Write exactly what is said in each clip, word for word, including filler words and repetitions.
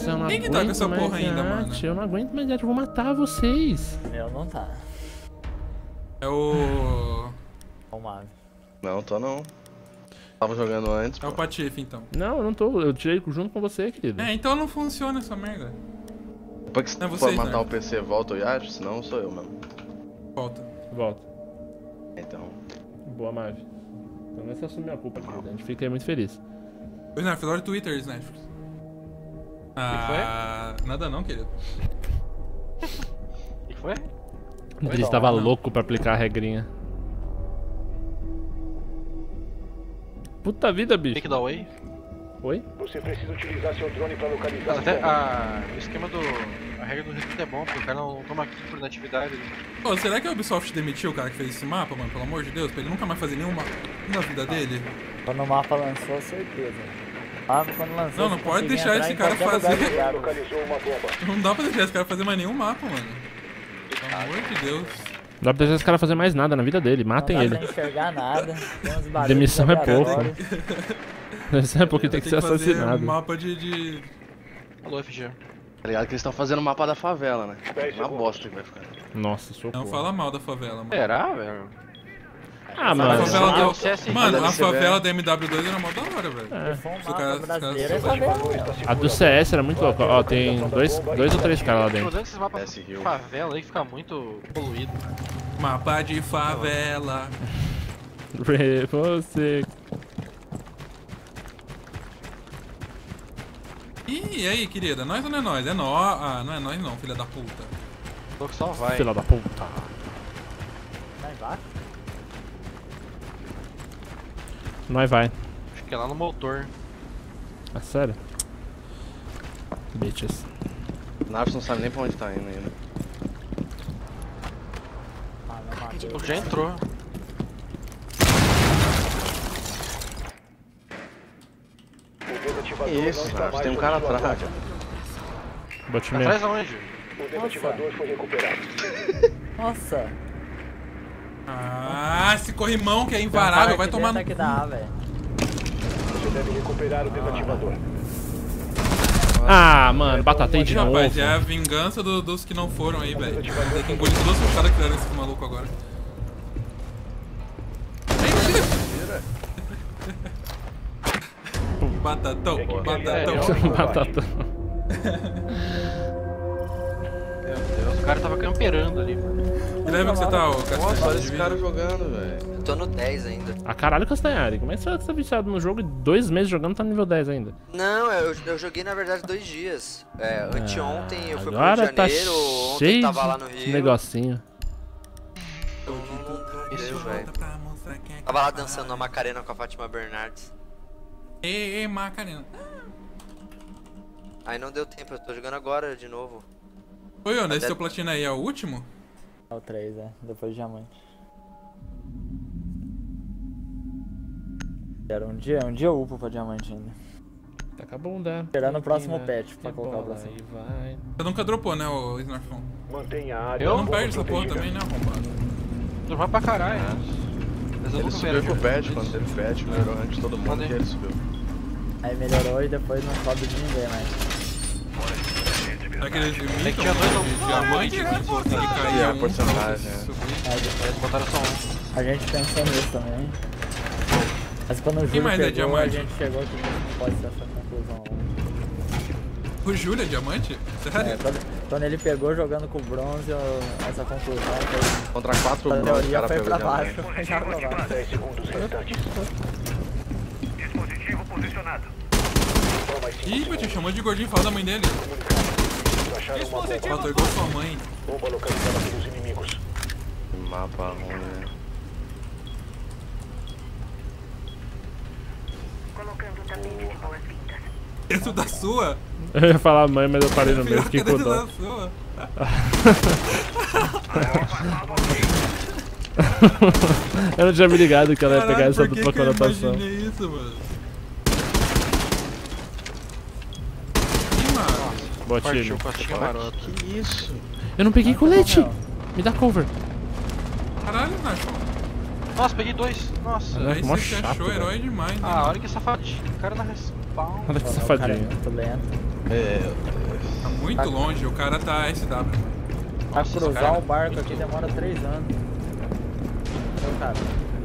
Nossa, eu não Quem que aguento tá com essa mais porra ainda, arte, mano? Eu não aguento mais arte, eu vou matar vocês. Meu não tá. É o... Ó o Mavi. Não, tô não. Tava jogando antes, É o pô. Patife, então. Não, eu não tô, eu tirei junto com você, querido. É, então não funciona essa merda. Depois que É você vocês, for matar né? o P C, volta o Yash, senão sou eu mesmo. Volta. Volta. Então. Boa, Mavi. Então não se assume a culpa, querido. A gente fica aí muito feliz. O Snarf, olha o Twitter, Snarf. Ah, nada não, querido. O que foi? Ele estava louco pra aplicar a regrinha. Puta vida, bicho. Take da away. Oi? Você precisa utilizar seu drone para localizar Mas a até bomba. a, o esquema do... A regra do requinte é bom, porque o cara não toma kill por inatividade. Pô, será que a Ubisoft demitiu o cara que fez esse mapa, mano? Pelo amor de Deus, pra ele nunca mais fazer nenhum mapa na vida dele? Quando o mapa lançou, certeza. Ah, quando lançou, Não, não você pode conseguia deixar entrar esse em cara qualquer lugar fazer. do jogo. Localizou uma bomba. Não dá pra deixar esse cara fazer mais nenhum mapa, mano. Pelo amor de Deus. Não dá pra deixar esse cara fazer mais nada na vida dele. Matem Não dá ele. pra enxergar nada. Tem uns barulhos Demissão é pouco. aleatórios. Isso é porque tem que ser fazer assassinado. mapa de... de... Alô, F G. Tá ligado que eles estão fazendo o mapa da favela, né? dez Uma segundos. bosta que vai ficar. Nossa, socorro. Não fala mal da favela, mano. Será, velho? Ah, A mano. favela Ah, do... o C S... Mano, a Mas ele favela se da M W dois era mó da hora, velho. É. Se for um Se o cara- mapa se o cara- brasileiro, é se o cara- favela. A do C S era muito louca. Ó, tem dois, dois ou três caras lá O dentro. problema desses mapas S de Hill. favela aí que fica muito poluído. Mapa de favela. Você. Ih, e aí, querida? Nós ou não é nós? É nós. Ah, não é nós não, filha da puta. Tô que só vai. Filha da puta. Tá embaixo? Nós vai. Acho que é lá no motor. É sério? Bitches. Naves não sabe nem pra onde tá indo ainda. Ah, não matei. O já entrou. O desativador Que isso, não está Naves? mais Tem um sob cara sua atrás. guarda. Bote mesmo. Atrás aonde? O desativador foi recuperado. Nossa. Ah, esse corrimão que é Tem um invarável, cara vai aqui tomar no dentro cu. que dá, velho. Você deve recuperar o desativador. Ah, mano, batatei de novo. Rapaz, é a vingança do- dos que não foram aí, velho. Tem que engolir todas as facadas que deram esse maluco agora. Batatão, batatão. Batatão. Meu Deus, o cara tava camperando ali, mano. Que level que você tá, ô Nossa, olha Castanho? esse cara jogando, velho. Eu tô no dez ainda. Ah, caralho, Castanhari. Como é que você tá viciado no jogo e dois meses jogando tá no nível dez ainda? Não, eu, eu joguei na verdade dois dias. É, anteontem eu fui pro Rio Agora de tá Janeiro, ontem cheio tava lá no de Rio. negocinho. Não, não, não deu, velho. Volta pra mostrar quem é Tava lá capaz. dançando na Macarena com a Fátima Bernardes. Ei, ei, Macarena. Aí não deu tempo, eu tô jogando agora de novo. Oi, Ana, esse Até- seu platina aí é o último? É o três, é. Depois do diamante. Era um dia, um dia eu upo pra diamante ainda. Tá com a bunda. Esperando o próximo patch pra colocar o bola próximo. e vai. Você nunca dropou, né, o Snarfão? Mantenha a área. Eu? Não bomba perde essa porra protegida. também, né, arrombado? Tu vai pra caralho. Mas eu Ele nunca subiu vi pro ele. patch, quando teve patch, melhorou antes de todo mundo Cadê? que ele subiu. Aí melhorou e depois não sobe de ninguém mais. Será que eles É que imitam tinha dois de não. diamante? Não, Que pô, tem que E cair a um porcentagem, pra é. subir. Aí Eles botaram só um. a gente pensou nisso também. Mas quando o Júlio mais é pegou, a diamante? gente chegou que não pode ser essa conclusão. O Júlio é diamante? É, Sério? quando, quando ele pegou jogando com o bronze, eu- essa conclusão foi. Contra quatro A bronze, o teoria cara foi pegou pra baixo. diamante. Já pra baixo. dez segundos restantes. Dispositivo posicionado. Só mais cinco Ih, segundos. te chamou de gordinho, fala da mãe dele. Acharam uma bomba. Faltou igual sua mãe. Bomba localizada pelos inimigos. Mapa ruim, né? Colocando tapete de boas-vindas. Dentro da sua? Eu ia falar mãe, mas eu parei no meio, Pior que fiquei com dentro dó. da sua. Eu não tinha me ligado que ela ia pegar Caralho, essa por que dupla que eu conotação. imaginei isso, mano? Ih, mano. Botilho. Partiu, pastinha marota. Que isso? Eu não peguei colete! Me dá cover. Caralho, Nacho. Nossa, peguei dois. Nossa. Ah, Aí mó você se chato, achou velho. herói demais, né? Ah, olha que safadinho. O cara na respawn. Olha que O cara é safadinho. muito lento. É, muito longe, o cara tá S W. Pra Nossa, cruzar cara. o barco aqui demora três anos. Então, cara,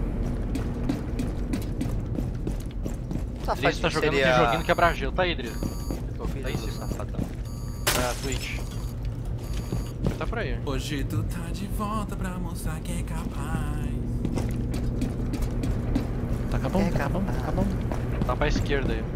Safadinho Driz tá jogando seria... aquele joguinho quebra-gelo. Tá aí, Driz. Tô filho Tá aí, do sim. safadão. Na Twitch. Tá por aí. Hoje tu tá de volta pra mostrar que é capaz. Tá bom, tá bom, tá bom. Tá pra esquerda aí.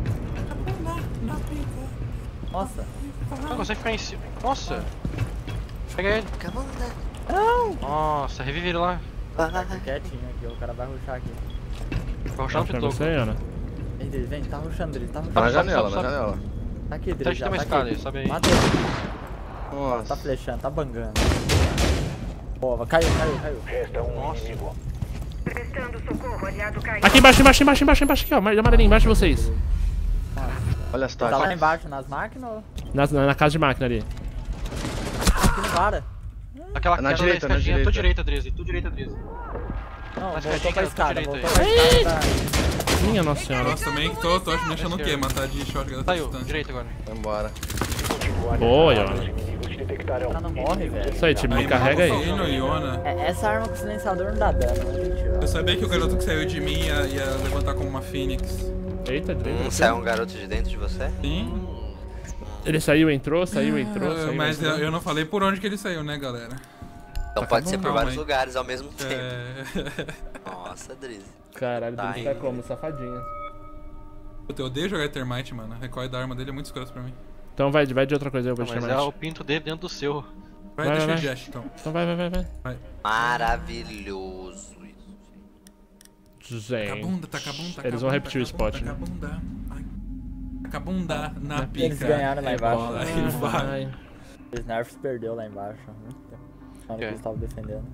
nossa. Não consegue ficar em cima. Nossa! Pega ele. Acabou, né? Nossa, revive ele lá. Fica quietinho aqui, o cara vai rushar aqui. Vai rushar no Pra pitoco. você, Ana. Vem, Dri, vem, tá rushando, Dri, tá Tá rushando. na Sobe, janela, sobe, na sobe. janela. Tá aqui, Dri, Tá, já, tem uma tá escada aqui. aí, sobe aí. Matei. Tá Nossa. flechando, tá bangando. Boa, caiu, caiu, caiu. Resta um inimigo. Prestando socorro, aliado caiu. Aqui embaixo, embaixo, embaixo, embaixo, embaixo, aqui, ó. Amarelinho, embaixo de vocês. Olha as Tá lá táticas. embaixo nas máquinas ou? Na, na, na casa de máquina ali. Aqui no vara. Aquela Na queda direita, da na escadinha. Tô direita. direita, Driz. Tô direita, Driz. Não, Mas voltou escadinha, pra eu tô escada, direita voltou pra escada. da- Minha nossa senhora. Nossa, também tô, tô me achando o quê? Matar de shotgun da Saiu, distância. direita agora. Vambora. Continuar Boa, nessa área, Iona. os inimigos detectarão. O cara não morre, velho. Isso aí, time, me Aí, carrega aí. Malfino, Iona. É, essa arma com silenciador não dá dano, não tem que tirar. Eu sabia que o garoto que saiu de mim ia, ia levantar como uma fênix. Eita, Driz. Hum, saiu um garoto de dentro de você? Sim. Ele saiu, entrou, saiu, entrou, Ah, saiu, mas eu, entrou. eu não falei por onde que ele saiu, né, galera? Então pode ser por calma vários aí. lugares ao mesmo tempo. É... Nossa, Driz. Caralho, Tá Driz tá indo. como? Safadinha. Puta, eu odeio jogar Termite, mano. A recoil da arma dele é muito escroto pra mim. Então vai, vai de outra coisa, eu vou Não, te mas chamar. é o pinto dele dentro do seu. Vai, Vai, deixa vai, o vai. Jess, então. Então vai, vai, vai, vai. Maravilhoso isso. Gente. Taca a bunda, taca a bunda, taca Eles a vão bunda, repetir o taca a spot, bunda, né? taca a bunda. Ai. Taca a bunda na pica. Eles ganharam lá É embaixo. bola, aí vai. Ai. O Snarfs perdeu lá embaixo há muito tempo. Na hora que É. eles estavam defendendo.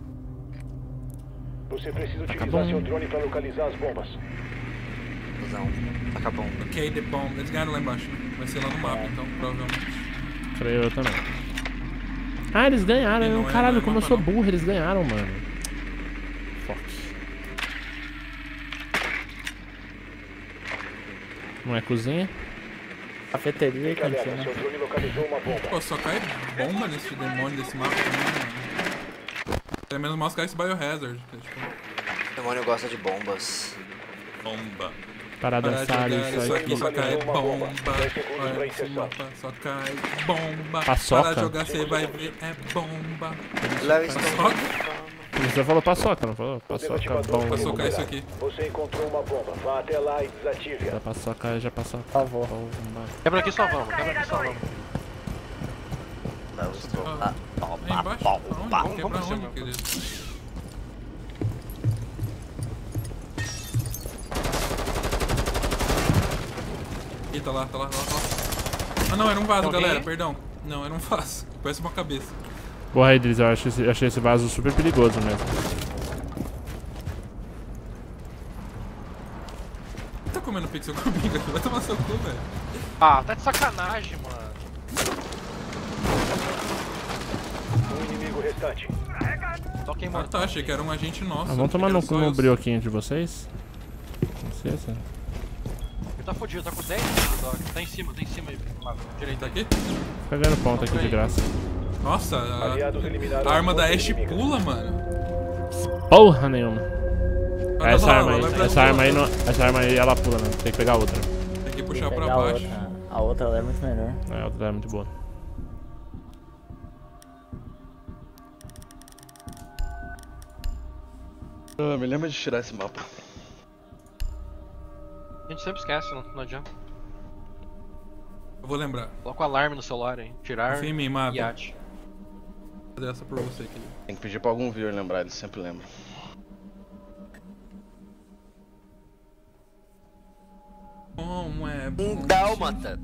Você precisa utilizar bom. seu drone para localizar as bombas. Fusão. Taca bom. Ok, the bomb. Eles ganharam lá embaixo. Vai ser lá no mapa, então, provavelmente. Creio eu também. Ah, eles ganharam. Não é- Caralho, não é como eu mapa, sou não. burro, eles ganharam, mano. Fuck. Não é cozinha? Cafeteria e Galera, cantina. seu drone localizou uma bomba. Pô, só cai bomba nesse demônio desse mapa também, mano. Pelo menos mal cai esse Biohazard. Que é, tipo, O demônio gosta de bombas. bomba. Para Para dançar jogar, isso isso aí. aqui só cai Localizou uma bomba. bomba. dez segundos Olha, pra esse inserção. mapa só cai bomba. Paçoca? Para jogar, você vai ver, é bomba. Léo Stone. Paçoca? Você falou paçoca, não falou? O Paçoca, desativador bom. foi Paçoca é isso recuperado. aqui. Você encontrou uma bomba. Vá até lá e desative-a. Já paçoca, já paçoca. Por favor. Quebra aqui só vamos, quebra aqui só vamos. Léo Stone. Ah. Ah, Aí toma, embaixo? toma. Aonde? Vamos, Quebra vamos, onde, vamos. querido? Ih, tá lá, tá lá, tá lá, tá lá. Ah não, era um vaso, Tem alguém galera, aí? perdão. Não, era um vaso. Parece uma cabeça. Porra, Idris, eu acho esse, achei esse vaso super perigoso mesmo. Tá comendo pixel comigo aqui? Vai tomar seu cu, velho. Ah, tá de sacanagem, mano. Um inimigo restante. Toquem Ah morto. tá, achei que era um agente nosso. Ah, vamos tomar no, Era só no eu. brioquinho de vocês? Não sei se... Ele tá fodido, tá com dez de dog. Tá em cima, tá em cima aí. Lá, direita Tá aqui. aqui? Fica ganhando ponto aqui de graça. Nossa, a, Aliados eliminaram a arma da força Ashe inimiga. pula, mano. Porra nenhuma. Olha Essa lá, arma vai aí, pra essa cima. arma aí, não, essa arma aí ela pula, né? Tem que pegar outra. Tem que puxar pra Pegar a baixo. outra. A outra ela é muito melhor. É, a outra é muito boa. Ah, me lembra de tirar esse mapa. A gente sempre esquece, não, não adianta. Eu vou lembrar. Coloca o alarme no celular aí. Tirar Confia em mim, Mapa. iate. Vou fazer essa por você aqui. Tem que pedir pra algum viewer lembrar, ele sempre lembra. Como é Um bom. dálmata.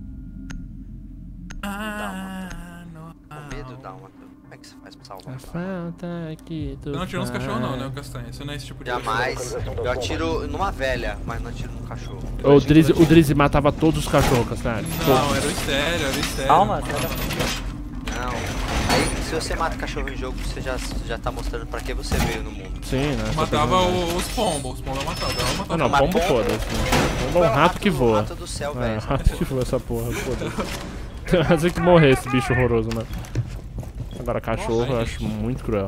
Ah, no. Com medo, dálmata. Como é que você faz pra salvar? A falta aqui do Você não atira nos cachorros não, né, o Castanha? Você não é esse tipo de Jamais. Eu atiro numa velha, mas não atiro num cachorro. O Drizzy, o Drizzy matava todos os cachorros, Castanho. Não, era o estéreo, era o estéreo. Calma, mano. você já... Não. Aí, se você mata cachorro em jogo, você já, já tá mostrando pra que você veio no mundo. Sim, né? Eu só matava tem um- o- os pombos, os pombos eu matava. Eu matava Ah, não, Mas pombo pombo- foda-se. Pombo é um rato que voa. Rato do céu, É, velho. rato que voa essa porra, foda-se. Tem mais é que morrer esse bicho horroroso, mano. Agora cachorro eu acho muito cruel.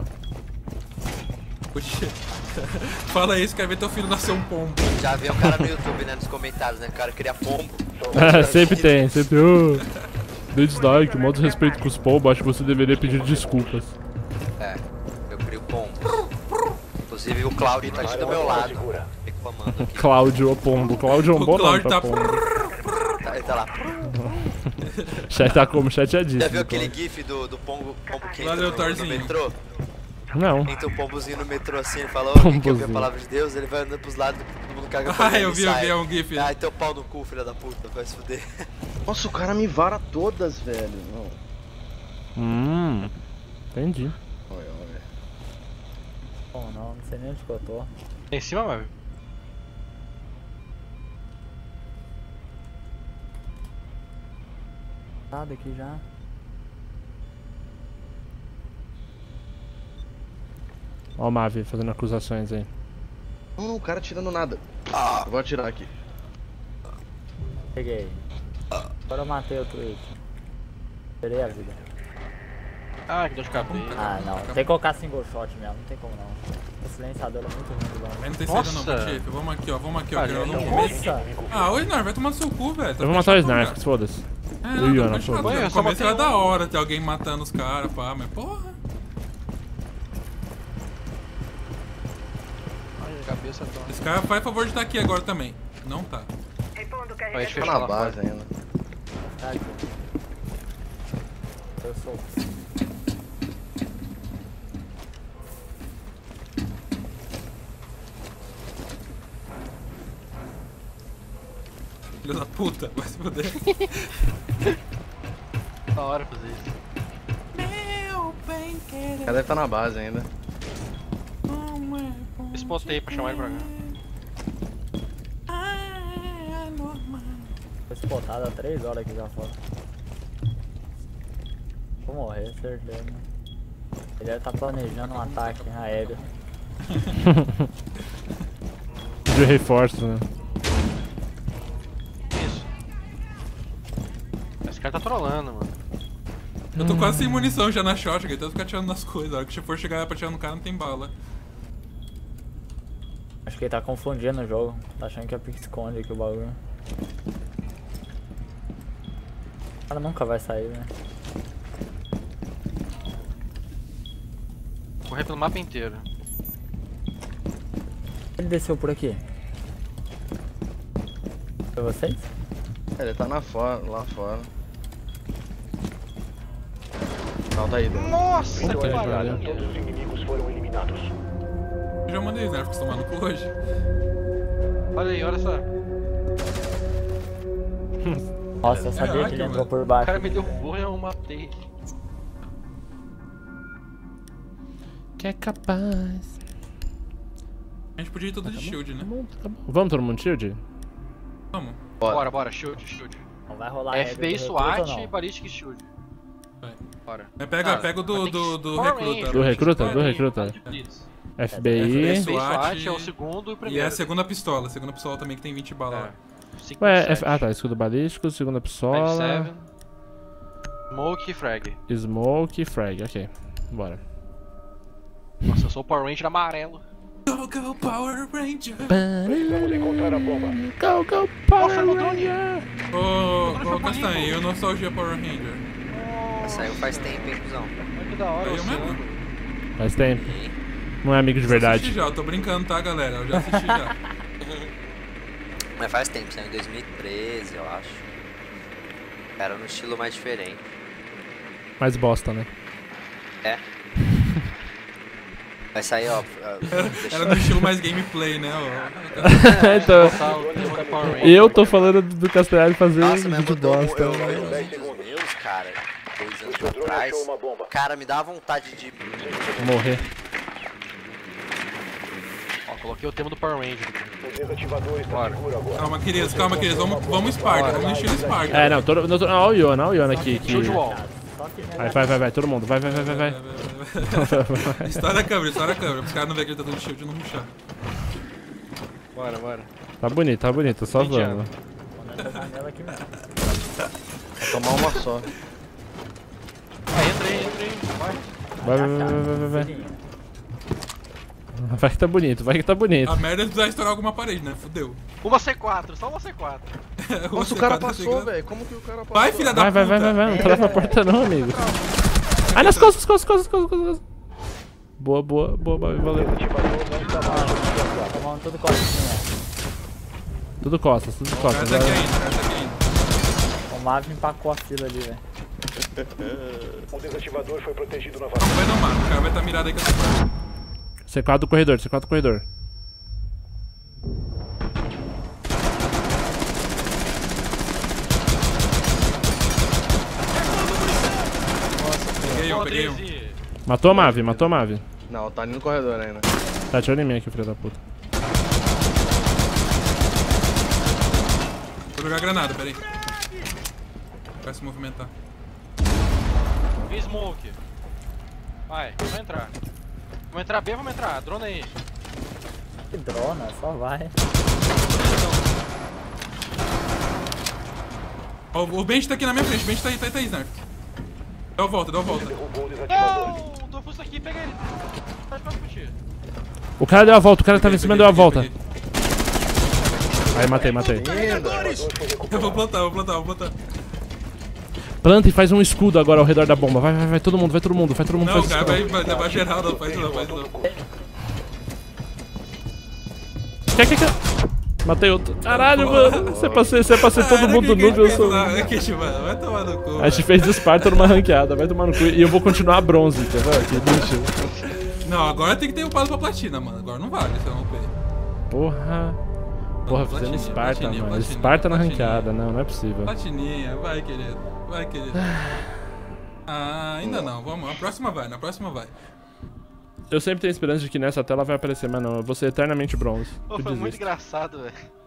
Puxa. Fala isso, quer ver teu filho nascer um pombo. Já vi um cara no YouTube, né, nos comentários, né? O cara cria pombo. É, sempre tem, sempre. Oh, dê dislike, modo respeito com os pombos, acho que você deveria pedir desculpas. É, eu crio pombo. Inclusive o Claudio tá aqui do meu lado, reclamando aqui. Cláudio o pombo. Cláudio é um O bom nome Cláudio pra tá- pombo. Tá, ele tá lá. Chat tá como? Chat é disso. Já viu aquele gif do, do pombo, pombo que entra Valeu, no, no Thorzinho. metrô? Não. Entra um pombozinho no metrô assim, ele fala, ô, quem quer ouvir a Pombozinho. palavra de Deus? Ele vai andando pros lados, todo mundo caga Ah, eu vi, eu vi, é um gif. Ai, teu pau no cu, filha da puta, vai se fuder. Nossa, o cara me vara todas, velho. Não. Hum. Entendi. Olha, olha. Bom, não, não sei nem onde que eu tô. Em cima, mano. Tá daqui já. Ó o Mavi fazendo acusações aí. Não, não, o cara tirando nada. Eu vou atirar aqui. Peguei. Agora eu matei o Twitch. Tirei a vida. Ah, que dor de cabeça. Ah, não. Tem que colocar single shot mesmo, não tem como não. O silenciador é muito ruim do Mas lado. não tem saída não, Nossa. chefe. Vamos aqui, ó, vamos aqui, ó. Ah, que eu não não. começo. Nossa! Ah, ô Snar, vai tomar no seu cu, velho. Eu vou matar o Snarf, foda-se. É, Eu não, e tá Ana, chato. foda-se. Eu No só começo matei era um. da hora ter alguém matando os caras, pá, mas porra. Ai, a cabeça tá. Esse cara faz favor de estar aqui agora também. Não tá. Repondo Vai, carregador. deixa Tá eu na falar. base ainda. Tá aqui. Eu sou. Filho da puta, vai se fuder. Da hora fazer isso. O cara deve estar na base ainda. Spotei pra chamar ele pra cá. Tô spotado há três horas aqui já fora. Vou morrer, certeza. Ele deve estar planejando um ataque aéreo. De reforço, né? Isso. Esse cara tá trolando, mano. Eu tô quase sem munição já na shotgun, então eu ficar atirando nas coisas. A hora que você for chegar pra atirar no cara, não tem bala. Acho que ele tá confundindo o jogo. Tá achando que é pique-esconde aqui o bagulho. O cara nunca vai sair, né? Correr pelo mapa inteiro. Ele desceu por aqui. Foi vocês? É, ele tá na fora, lá fora. Não, tá aí dentro. Nossa, Puta que que pariu. pariu. Todos os inimigos foram eliminados. Eu já mandei Snar, fica tomando cu hoje. Olha aí, olha só. Nossa, eu sabia ótimo, que ele entrou mano. por O baixo. cara me derrubou e eu matei. Que é capaz. A gente podia ir todo de shield, né? Vamos todo mundo shield? Vamos. Bora. Bora, bora, shield, shield. Não vai rolar F B I, regra do recruta, SWAT, não. Ballistic shield. Vai. Bora. Mas pega, Cara, pega o do, mas tem do, que- do Power recruta. Ranger, Do recruta, Vai. do recruta. de blitz. F B I. F B I, F B I, SWAT SWAT é o segundo e o E primeiro. é a segunda pistola. A segunda pistola também que tem vinte balas lá. É. cinco, Ué, sete. F... ah tá, escudo balístico, segunda Five, pistola, seven. Smoke e frag. smoke e frag, ok. Bora. Nossa, eu sou o Power Ranger amarelo. Go, go, Power Ranger! Precisamos encontrar a bomba. Go, go, Nossa, Power no drone. Ranger! Ô, ô, Castanho, eu nostalgia Power Ranger. Saiu faz tempo, hein, cuzão. Olha que da hora. Saiu você. mesmo? Faz tempo. Não é amigo de Eu assisti verdade. já, eu tô brincando, tá, galera? Eu já assisti já. Mas faz tempo, saiu em dois mil e treze, eu acho. Era no estilo mais diferente. Mais bosta, né? É. Vai sair, ó. ó, deixa Era no estilo mais gameplay, né? então, Tá, o tema do Power Ranger. eu tô falando do Castanhari fazer Nossa, mas vídeo mudou. bosta. Eu, né? eu, eu, os meus, cara, dois anos Seu drone atrás, achou uma bomba. cara, me dá vontade de. Morrer. Ó, coloquei o tema do Power Ranger. O desativador está Bora. seguro agora. Calma, queridos, calma, queridos. Vamos, vamos Sparta, vamos no estilo Sparta. É, não, todo. Não, olha o Iona, olha o Iona aqui. Que... Shield wall. Só que Vai, vai, vai, vai, todo mundo. Vai, vai, vai, vai, vai. Estoura a câmera, estoura a câmera. Os caras não verem que ele tá dando shield e não rushar. Bora, bora. Tá bonito, tá bonito, só Vinte vamos. anos. nessa janela aqui mesmo. Tomar uma só. Vai, entra aí, entra aí. Vai. Vai, vai, vai, vai, vai, vai. Vai que tá bonito, vai que tá bonito. A merda é precisar estourar alguma parede, né? Fudeu. Uma C quatro, só uma C quatro. Nossa, o cara passou, velho. Como que o cara passou? Vai, filha da Vai, puta. vai, vai, vai, vai. Não trava a porta não, amigo. Ai, nas costas, costas, costas, costas, costas. Boa, boa, boa, valeu. Tomando tudo costinha. Tudo costas, tudo O cara costas. tá aqui vai. ainda, o cara tá aqui ainda. O Mav empacou a fila ali, velho. O desativador foi protegido Não novamente. vai não, mano. O cara vai estar mirado aí com essa parte. C quatro do corredor, C quatro do corredor. Peguei um, peguei um. Matou a Mavi, matou a Mavi. Não, tá ali no corredor ainda. Tá atirando em mim aqui, filho da puta. Vou jogar granada, peraí. Vai se movimentar. Vi smoke. Vai, vamos entrar. Vamos entrar B, vamos entrar. Drone aí. Que drona, só vai. Ó, o Bench tá aqui na minha frente. O Bench tá aí, tá aí, tá aí, Snarf. Dá uma volta, dá uma volta. Derrubou o desativador. Não! O Dofus tá aqui, pega ele. Tá de costas pra ti. O cara deu a volta, o cara tava em cima deu a volta. Peguei. Aí, matei, matei. Eu vou plantar, vou plantar, vou plantar. Planta e faz um escudo agora ao redor da bomba. Vai, vai, vai, todo mundo, vai todo mundo, vai todo mundo. Não, faz cara, escudo. vai, vai levar geral, não, faz isso não, faz isso não. Quer, quer, quer. Matei outro. Caralho, mano. Você é pra ser, você é pra ser todo Ah, mundo que- noob, que- eu que- sou. não, é que, tipo, vai tomar no cu. A gente fez Esparta numa ranqueada, vai tomar no cu. E eu vou continuar bronze, quer ver? Que lixo. Não, agora tem que ter upado pra platina, mano. Agora não vale, você não upei. Porra. Porra, fazendo platininha, Esparta, platininha, mano. platininha, Esparta na platininha. ranqueada, não, não é possível. Platininha, vai, querido. Vai, querido. Ah, ainda não. Vamos, a próxima vai, na próxima vai. Eu sempre tenho esperança de que nessa tela vai aparecer, mas não, eu vou ser eternamente bronze. Pô, Eu foi muito desisto. engraçado, velho.